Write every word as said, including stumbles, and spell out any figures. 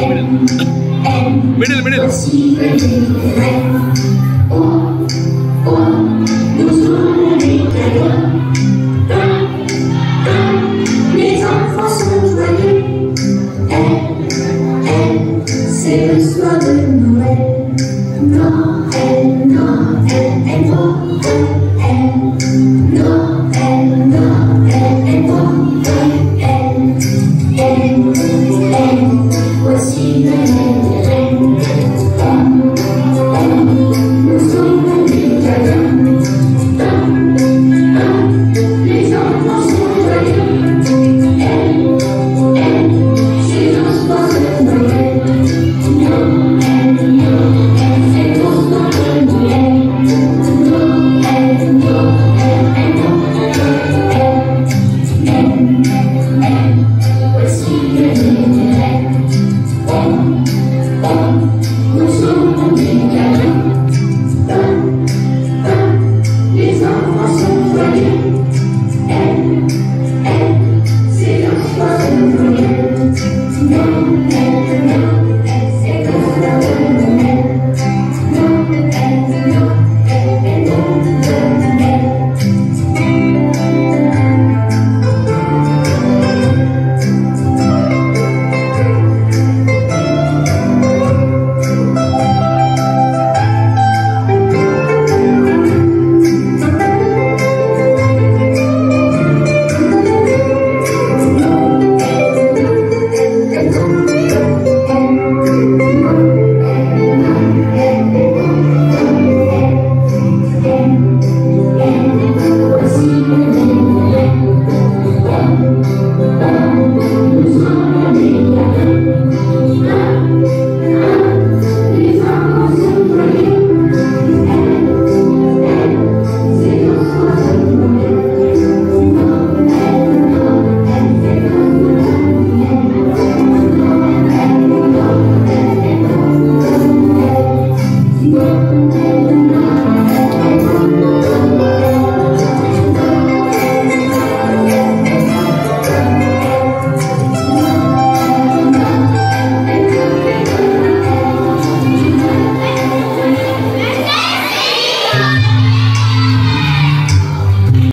Middle, middle. Les enfants sont joyeux. Elle, elle, c'est le soir de Noël. Noël, Noël, elle, Noël, Noël, Noël, elle, Noël, elle, elle, voici les reines. Nous sommes les cadeaux. Les enfants sont joyeux. Elle, elle, c'est le soir de Noël. Noël, Noël, c'est le soir de Noël. Noël, Noël, Noël, elle, elle, voici les reines. Nous sommes des cadeaux. Les enfants sont joyeux. Elle, elle, c'est le soir de Noël. Noël, Noël, c'est le soir de Noël. Noël, Noël, Noël. Les enfants sont joyeux. Elle, elle, c'est le soir de